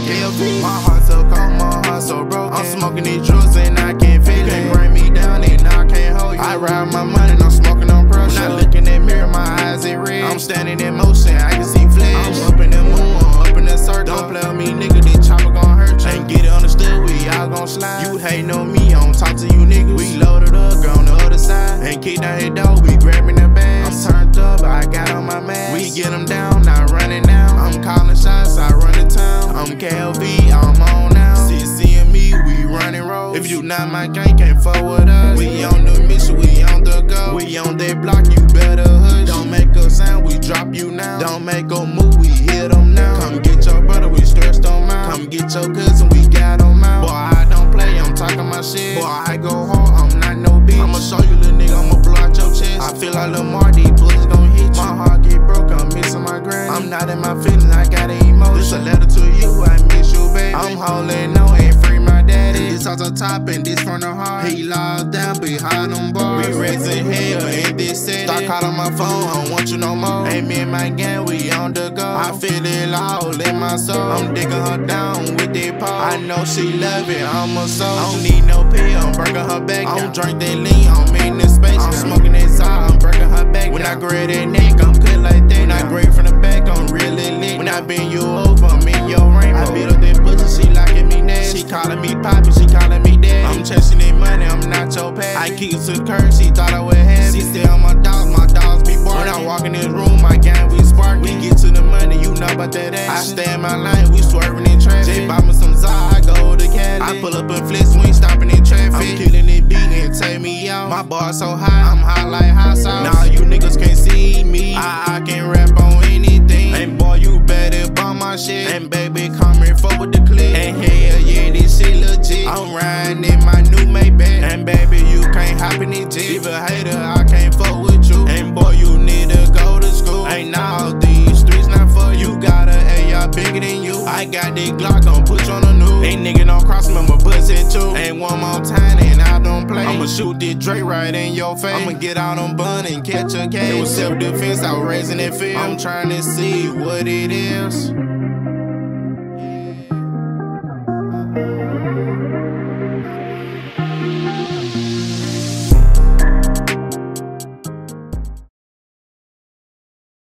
KLV. My heart so cold, my heart so broken. I'm smoking these drugs and I can't feel it. Can't bring me down and I can't hold you. I ride my money and I'm smoking on pressure. When I look in that mirror, my eyes ain't red. I'm standing in motion, I can see flash. I'm up in the moon, I'm up in the circle. Don't play with me, nigga, this chopper gon' hurt you. Ain't get it understood, we all gon' slide. You hatin' on me, I don't talk to you niggas. We loaded up, go on the other side. Ain't kick down his door, we grabbing the bags. I'm turned up, I got on my mask. We get them down, not running now. I'm calling shots, I run the town. I'm KLV, I'm on now. CC and me, we running roads. If you not my gang, can't fuck with us. We on the mission, we on the go. We on that block, you better hush. Don't make a sound, we drop you now. Don't make a move, we hit them now. Come get your brother, we stressed on out. Come get your cousin, we got them out. Boy, I don't play, I'm talking my shit. Boy, I go hard, I'm not no bitch. I'ma show you, little nigga, I'ma blow out your chest. I feel like Lamar, these bullets gon' hit you. My heart get broke, I'm missing my granny. I'm not in my feelings, I got an emotion. This a letter to you, I miss you, baby. I'm holding on and free my daddy. This off the top and this from the heart. He locked down behind them bars. We raising hell in this city. Start calling my phone, I don't want you no more. Ain't me and my gang, we on the go. I feel it all in my soul. I'm digging her down with that pole. I know she love it, I'm a soul. I don't need no pill, I'm breaking her back. I don't drink that lean, I'm in this space. I'm smoking that side, I'm breaking her back. When I grab that neck, I'm cut like that. When I grab from the back, I'm really lit. When I bend you over, I'm in your rainbow. I beat up that pussy, she liking me nasty. She calling me poppy, she calling me daddy. I'm chasing that money, I'm not your past. I keep it to the curve, she thought I would have it. She said I'm my dogs be barking. When I walk in this room, my gang, we spark. We get to the money, you know about that ass. I stay in my lane, we swerving in traffic. They buy me some Zah, I go to Cali. I pull up and flex, we ain't stopping in traffic. I'm killing it beat and take me out. My bar so high, I'm hot like hot sauce. Nah, you niggas can't see me. I can rap on anything. And boy, you better bump my shit. And baby, come here, fuck with the clip. And hell yeah, this shit legit. I'm riding in my new Maybach. And baby, you can't hop in it jet. If a hater, I can't fuck with you. And boy, you need to go to school. Ain't all these streets not for you. You got a AR bigger than you. I got this Glock, gon' put you on the news. Ain't nigga don't cross me, I'ma bust it too. Ain't one more time and I don't play. I'ma shoot this Drake right in your face. I'ma get out on bun and catch a case. It was self-defense, I was raising that fear. I'm trying to see what it is.